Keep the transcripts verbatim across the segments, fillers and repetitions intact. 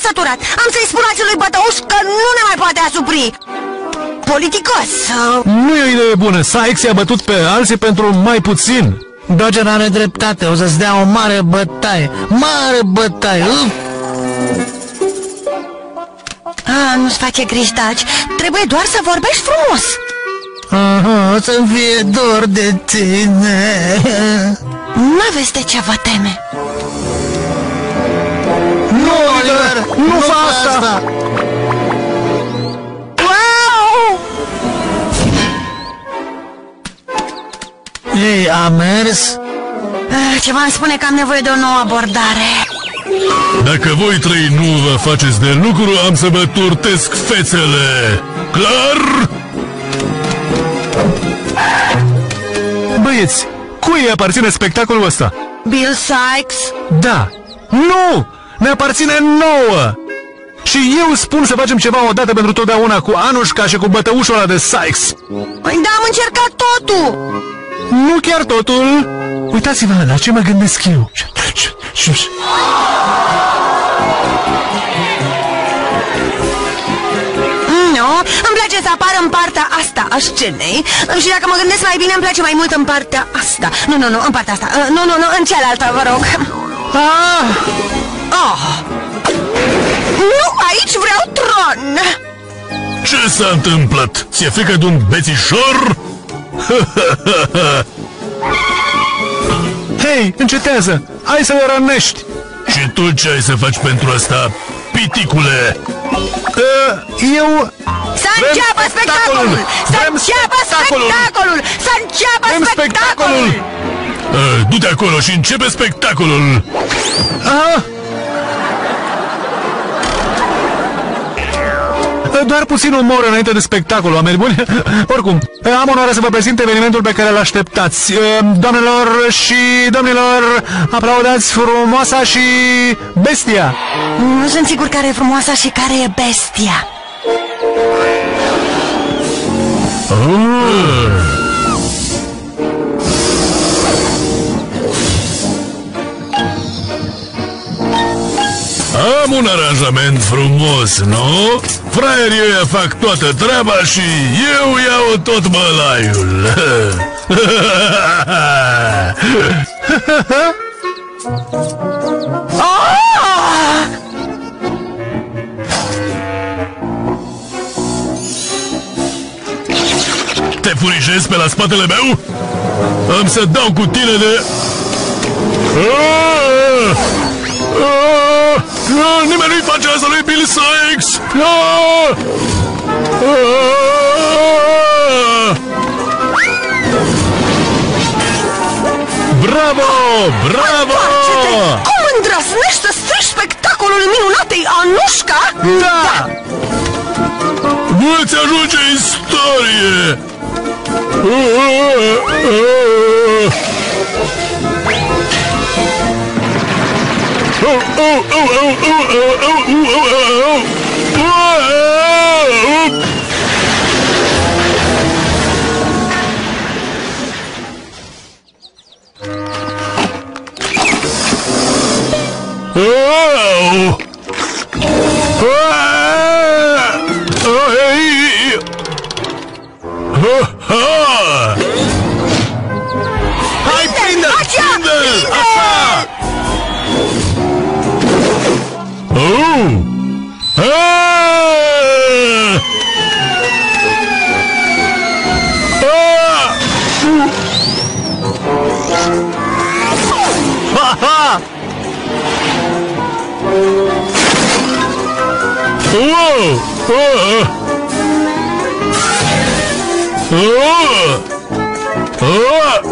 săturat. Am să-i spun acelui bătăuș că nu ne mai poate asupri. Politicos. Nu e o idee bună. Sykes i-a bătut pe alții pentru mai puțin. Dodger are dreptate, o să-ți dea o mare bătaie. Mare bătaie. Uf. Ah, nu-ți face griji, taci. Trebuie doar să vorbești frumos. Aha, o să-mi fie dor de tine. N-aveți de ce vă teme. Nu, Oliver, nu, nu fa asta, asta. Wow! Ei, a mers? Ceva îmi spune că am nevoie de o nouă abordare. Dacă voi trei nu vă faceți de lucru, am să vă turtesc fețele. Clar? Băieți, cui îi aparține spectacolul ăsta? Bill Sykes? Da. Nu! Ne aparține nouă! Și eu spun să facem ceva odată pentru totdeauna cu Anușka și cu bătăușul ăla de Sykes. Păi da, am încercat totul! Nu chiar totul! Uitați-vă la ce mă gândesc eu. Nu, îmi place să apar în partea asta a scenei. Și dacă mă gândesc mai bine, îmi place mai mult în partea asta. Nu, nu, nu, în partea asta. Nu, nu, nu, în cealaltă, vă rog. Ah! Oh. Nu, aici vreau tron. Ce s-a întâmplat? Ți-e frică de un bețișor? Hei, încetează! Hai să le rănești! Și tu ce ai să faci pentru asta, piticule? Uh, eu... Să înceapă spectacolul! Să înceapă spectacolul! Să înceapă spectacolul! Uh, Du-te acolo și începe spectacolul! Ah! Doar puțin umor înainte de spectacol, oameni buni. Oricum, am onoarea să vă prezint evenimentul pe care îl așteptați. Doamnelor și domnilor, aplaudați frumoasa și bestia. Nu sunt sigur care e frumoasa și care e bestia. Oh. Am un aranjament frumos, nu? Fraierii ăia fac toată treaba și eu iau tot bălaiul. Te furișezi pe la spatele meu? Am să dau cu tine de... Ah! Ah! Ah! Nimeni nu-i face asta lui Bill Sykes! Ah! Ah! Bravo! Bravo! Cum îndrăznești să strici spectacolul minunatei Anușka? Da! Nu-ți ajunge istorie! Hai, prinde-l! Prinde-l! Așa! Oh! Ah! Ah! Ha, ha! Oh! Oh! Oh! Oh!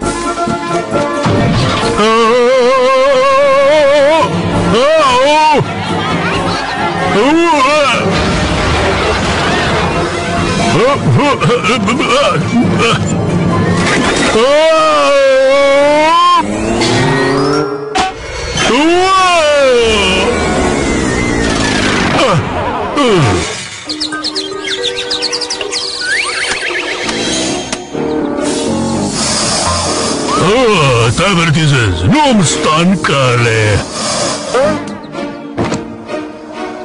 Te avertizez, nu-mi sta în cale.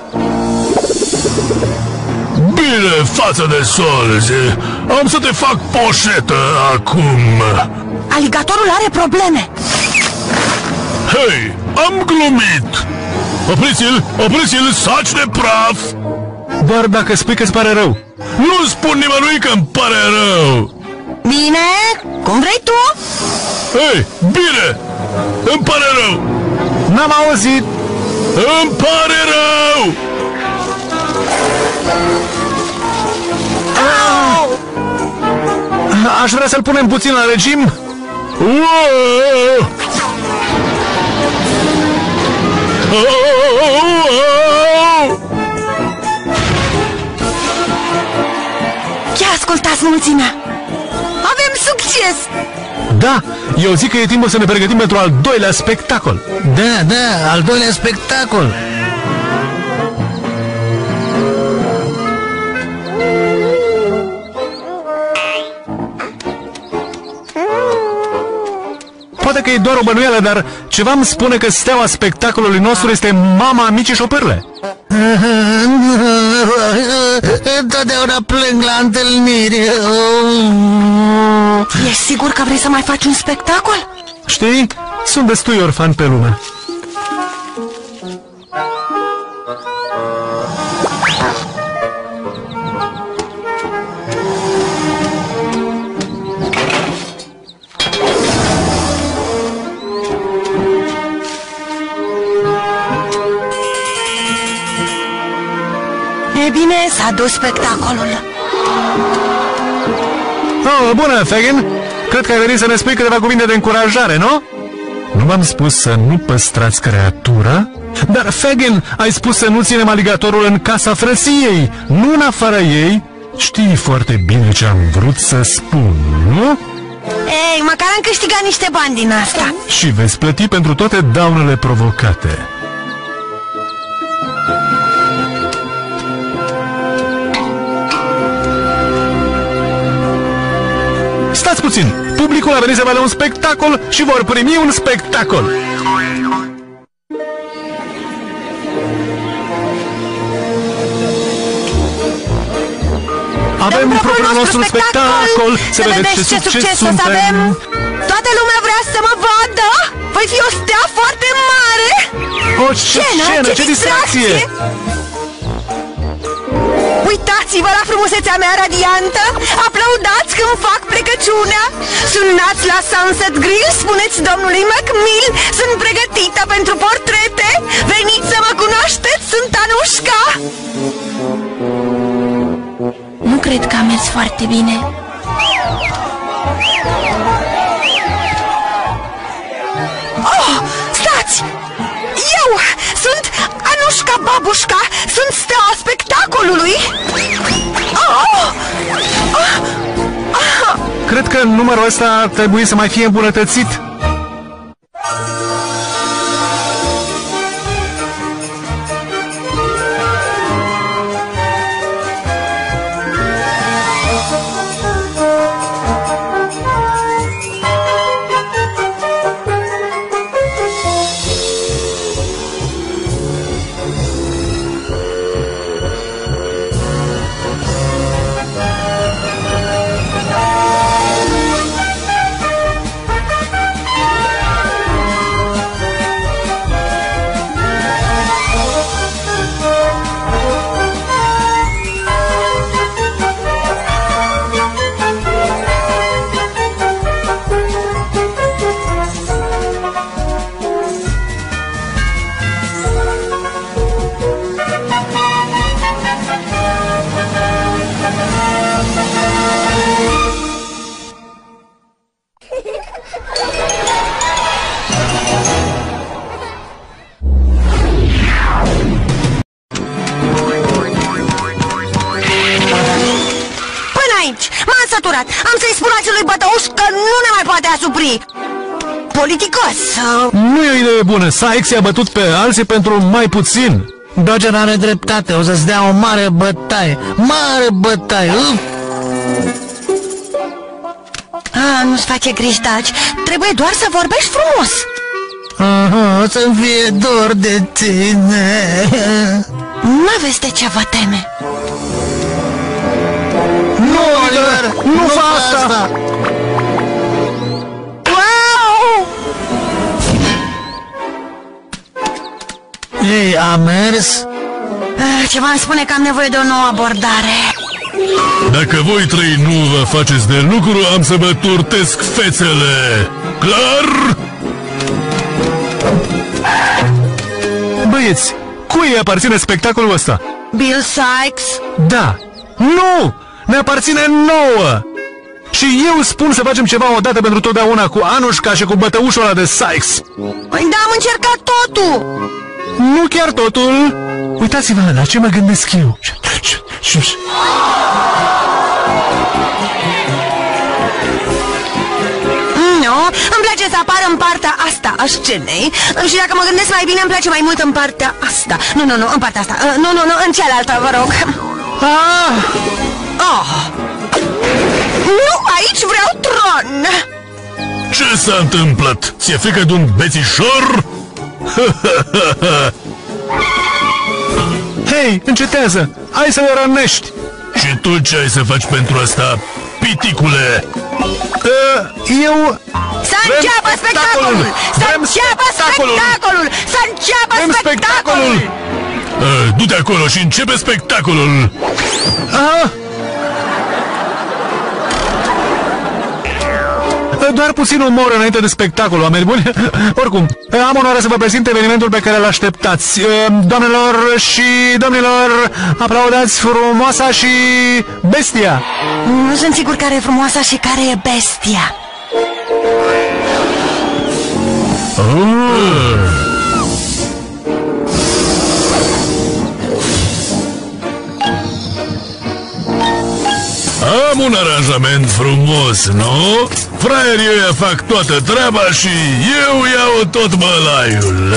Bine, față de solzi. Am să te fac poșetă acum. Aligatorul are probleme. Hei, am glumit. Opriți-l, opriți-l, saci de praf. Doar dacă spui că îți pare rău. Nu spun nimănui că îmi pare rău. Bine, cum vrei tu? Hei, bine, îmi pare rău. N-am auzit. Îmi pare rău. Aș vrea să-l punem puțin la regim. Uou! Uou! Chiar ascultați mulțimea. Avem succes. Da, eu zic că e timpul să ne pregătim pentru al doilea spectacol. Da, da, al doilea spectacol. Poate că e doar o bănuială, dar ceva îmi spune că steaua spectacolului nostru este mama Micii Șopârle. Întotdeauna plâng la întâlniri. Ești sigur că vrei să mai faci un spectacol? Știi, sunt destui orfani pe lume. E bine, s-a dus spectacolul. Oh, bună, Fagin! Cred că ai venit să ne spui câteva cuvinte de încurajare, nu? Nu v-am spus să nu păstrați creatura? Dar, Fagin, ai spus să nu ținem aligatorul în casa frăției, nu în afara ei? Știi foarte bine ce am vrut să spun, nu? Ei, măcar am câștigat niște bani din asta. Și veți plăti pentru toate daunele provocate. Stați puțin! Publicul a venit să vadă un spectacol și vor primi un spectacol! Avem propriul nostru spectacol! Să vedeți ce succes suntem! Toată lumea vrea să mă vadă! Voi fi o stea foarte mare! O scenă, ce distracție! Uitați-vă la frumusețea mea radiantă! Aplaudați când fac plecăciunea! Sunați la Sunset Grill, spuneți domnului McMill, sunt pregătită pentru portrete! Veniți să mă cunoașteți, sunt Anușca! Nu cred că a mers foarte bine. Oh, stați! Eu sunt Anușca Babușca, sunt steaua spectacolului! Oh! Oh! Oh! Cred că numărul ăsta ar trebui să mai fie îmbunătățit. Am să-i spun acelui bătăuș că nu ne mai poate asupri. Politicos. Nu e o idee bună. Sykes i-a bătut pe alții pentru mai puțin. Dodger are dreptate. O să-ți dea o mare bătaie. Mare bătaie. Uf. Ah, nu-ți face griji, taci. Trebuie doar să vorbești frumos. Aha, o să-mi fie dor de tine. N-aveți de ce vă teme. Nu fa asta! Wow! Ei, a mers? Ceva îmi spune că am nevoie de o nouă abordare. Dacă voi trei nu vă faceți de lucru, am să vă turtesc fețele. Clar? Băieți, cui îi aparține spectacolul ăsta? Bill Sikes? Da! Nu! Ne aparține nouă! Și eu spun să facem ceva odată pentru totdeauna cu Anușca și cu bătăușul ăla de Sykes. Păi da, am încercat totul! Nu chiar totul! Uitați-vă la ce mă gândesc eu. Nu, îmi place să apar în partea asta a scenei. Și dacă mă gândesc mai bine, îmi place mai mult în partea asta. Nu, nu, nu, în partea asta. Nu, nu, nu, în cealaltă, vă rog. Ah! Oh. Nu, aici vreau tron. Ce s-a întâmplat? Ți-e frică de un bețișor? Hei, încetează! Hai să le rănești! Și tu ce ai să faci pentru asta, piticule? Uh, eu... Să înceapă spectacolul! Să înceapă spectacolul! Să înceapă spectacolul! Uh, du-te acolo și începe spectacolul! Ah! Doar puțin umor înainte de spectacol, oameni buni. Oricum, am onoarea să vă prezint evenimentul pe care îl așteptați. Doamnelor și domnilor, aplaudați frumoasa și bestia. Nu sunt sigur care e frumoasa și care e bestia. Oh. Am un aranjament frumos, nu? Fraierii ăia fac toată treaba și eu iau tot bălaiul.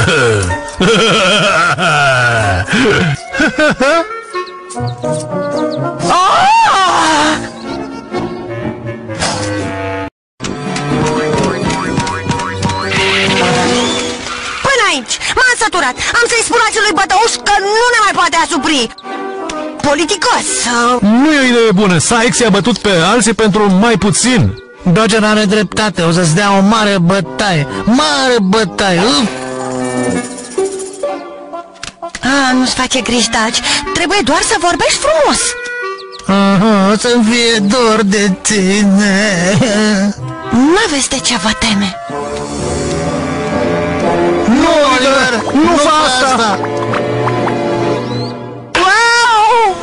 Până aici, m-am săturat. Am să-i spun acelui bătăuș că nu ne mai poate asupri. Politicos. Nu e o idee bună. Sykes i-a bătut pe alții pentru mai puțin. Dodger are dreptate, o să-ți dea o mare bătaie. Mare bătaie. Uf. Ah, nu-ți face griji, taci. Trebuie doar să vorbești frumos. Aha, o să-mi fie dor de tine. N-aveți de ce vă teme. Nu, Oliver, nu fa asta! Wow!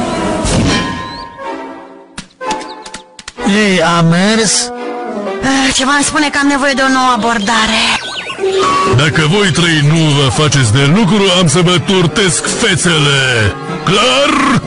Ei, a mers? Ah, ceva îmi spune că am nevoie de o nouă abordare. Dacă voi trei nu vă faceți de lucru, am să vă turtesc fețele. Clar?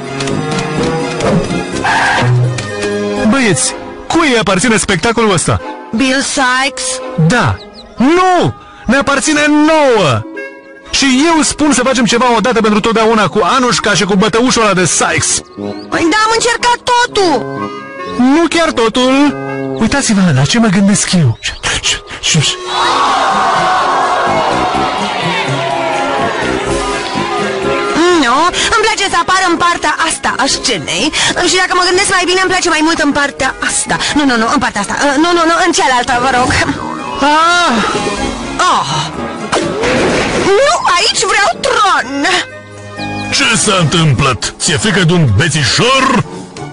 Băieți, cui îi aparține spectacolul ăsta? Bill Sikes? Da! Nu! Ne aparține nouă! Și eu spun să facem ceva odată pentru totdeauna cu Anușca și cu bătăușul ăla de Sykes. Păi da, am încercat totul. Nu chiar totul! Uitați-vă la ce mă gândesc eu. Nu, îmi place să apar în partea asta a scenei. Și dacă mă gândesc mai bine, îmi place mai mult în partea asta. Nu, nu, nu, în partea asta. Nu, nu, nu, în cealaltă, vă rog. Ah! Oh. Nu, aici vreau tron. Ce s-a întâmplat? Ți-e frică de un bețișor?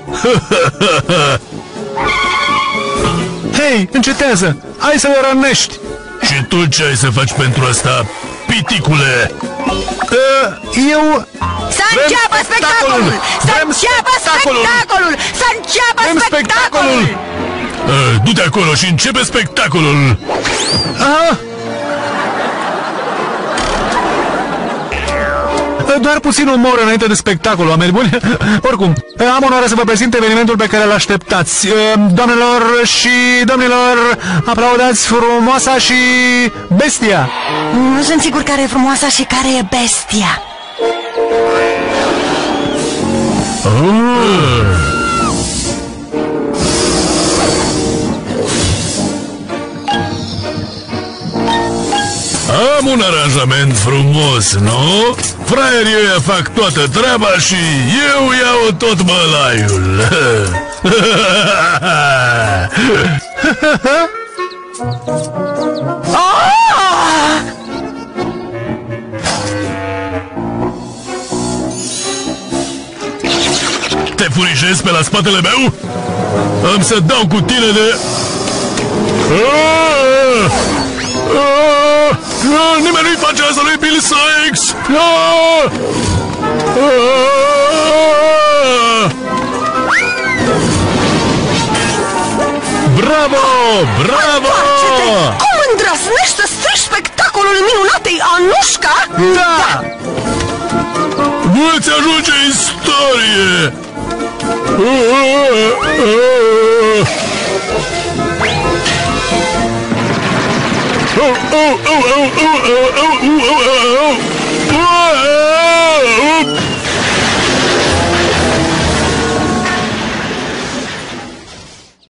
Hei, încetează! Hai să le rănești! Și tu ce ai să faci pentru asta, piticule? Uh, eu... Să înceapă spectacolul! Să înceapă spectacolul! Să înceapă spectacolul! Uh, du-te acolo și începe spectacolul! Ah! Doar puțin umor înainte de spectacol, oameni buni. Oricum, am onoarea să vă prezint evenimentul pe care îl așteptați. Doamnelor și domnilor, aplaudați frumoasa și bestia. Nu sunt sigur care e frumoasa și care e bestia. Oh. Am un aranjament frumos, nu? Fraierii ăia fac toată treaba și eu iau tot bălaiul. Te furișezi pe la spatele meu? Am să dau cu tine de... Aaaa! Aaaa! Aaaa! Nimeni nu-i face asta lui Bill Sikes! Aaaa! Aaaa! Bravo! Bravo! Cum îndrăznești să strici spectacolul minunatei Anușca? Da! Nu-ți ajunge istorie!